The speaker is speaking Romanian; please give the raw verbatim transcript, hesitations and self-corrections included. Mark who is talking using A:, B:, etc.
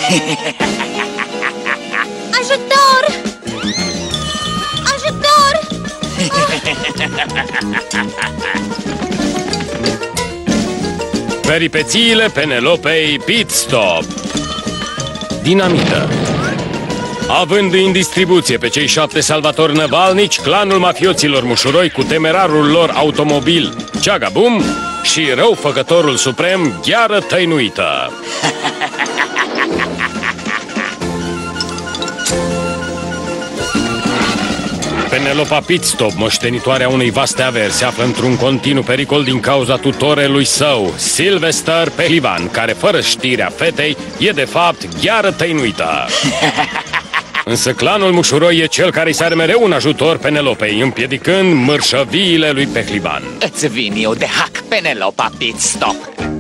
A: Ajutor! Ajutor!
B: Peripețiile Penelopei Pit Stop. Dinamită. Având în distribuție pe cei șapte salvatori năvalnici, clanul mafioților mușuroi cu temerarul lor automobil Ceagabum și răufăcătorul suprem Gheară Tăinuită. Penelopa Pitstop, moștenitoarea unei vaste averi, se află într-un continuu pericol din cauza tutorelui său, Sylvester Pehlivan, care, fără știrea fetei, e de fapt Gheară Tăinuită. Însă clanul mușuroi e cel care îi sare mereu un ajutor Penelopei, împiedicând mărșăviile lui Pehlivan.
C: Îți vin eu de hack, Penelopa Pitstop.